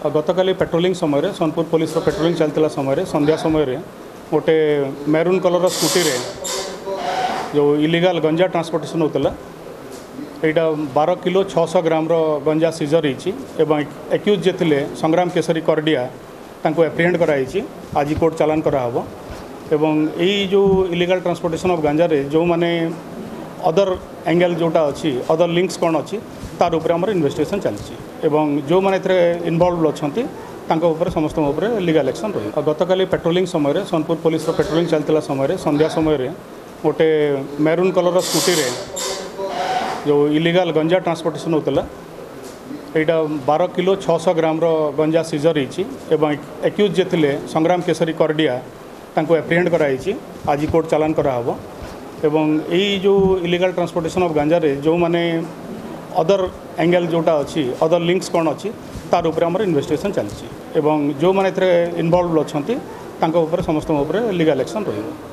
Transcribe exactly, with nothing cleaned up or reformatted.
गतकाली patrolling समय Sonpur police patrolling चलता समय संध्या समय गोटे मेरून कलर स्कूटी रे जो इलीगल गंजा ट्रांसपोर्टेशन होता यहाँ बारह किलो छःश ग्राम गंजा सीजर होती एक्यूज जे थे संग्राम केसरी करडिया एप्रिहेंड कराई आज कोर्ट चालान कराहब एवं यही जो इलीगल ट्रांसपोर्टेशन ऑफ गांजा रे जो माने अदर एंगल जोटा अच्छी अदर लिंक्स कौन अच्छी तार उपर आमर इन्वेस्टिगेशन चलती जो मैंने इनवॉल्व अच्छा समस्त लीगल एक्शन रही गतकाली पेट्रोलिंग समय सोनपुर पुलिस पेट्रोलिंग चलता समय संध्या समय गोटे मेरून कलर स्कूटी रे जो इलीगल गंजा ट्रांसपोर्टेशन होता यहाँ बारह किलो छःश ग्राम गंजा सीजर होती एक्यूज जे थे संग्राम केसरी करडिया एप्रिहेंड कराई आज कोर्ट चालान कराहब एवं यही जो इलीगल ट्रांसपोर्टेशन ऑफ गांजा रे जो माने अदर एंगल जोटा अच्छी अदर लिंक्स कौन अच्छी तार उपर आमर इन्वेस्टिगेशन चलती जो मैंने इनवॉल्व अच्छा समस्त लीगल एक्शन रही।